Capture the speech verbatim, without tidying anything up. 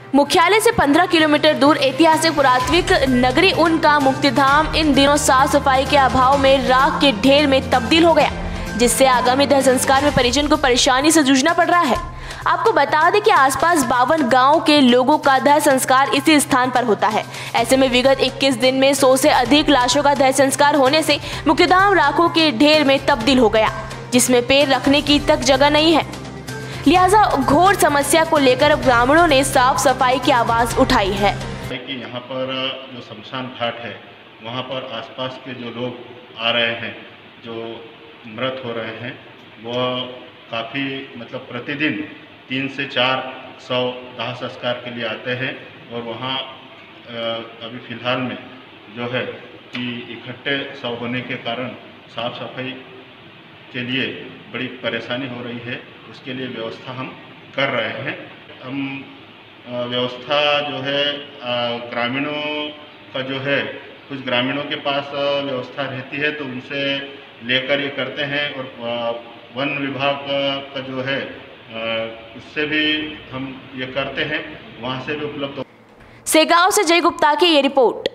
मुख्यालय से पंद्रह किलोमीटर दूर ऐतिहासिक पुरातात्विक नगरी ऊन का मुक्तिधाम इन दिनों साफ सफाई के अभाव में राख के ढेर में तब्दील हो गया, जिससे आगामी दाह संस्कार में परिजन को परेशानी से जूझना पड़ रहा है। आपको बता दें कि आसपास बावन गांव के लोगों का दाह संस्कार इसी स्थान पर होता है। ऐसे में विगत इक्कीस दिन में सौ से अधिक लाशों का दाह संस्कार होने से मुक्तिधाम राखों के ढेर में तब्दील हो गया, जिसमें पैर रखने की तक जगह नहीं है। लिहाजा घोर समस्या को लेकर अब ग्रामीणों ने साफ सफाई की आवाज उठाई है कि यहाँ पर जो शमशान घाट है वहाँ पर आसपास के जो लोग आ रहे हैं, जो मृत हो रहे हैं, वह काफ़ी मतलब प्रतिदिन तीन से चार सौ दाह संस्कार के लिए आते हैं और वहाँ अभी फ़िलहाल में जो है कि इकट्ठे सौ होने के कारण साफ सफाई के लिए बड़ी परेशानी हो रही है। उसके लिए व्यवस्था हम कर रहे हैं। हम व्यवस्था जो है ग्रामीणों का जो है, कुछ ग्रामीणों के पास व्यवस्था रहती है तो उनसे लेकर ये करते हैं, और वन विभाग का जो है उससे भी हम ये करते हैं, वहाँ से भी उपलब्ध हो। सेगांव से जय गुप्ता की ये रिपोर्ट।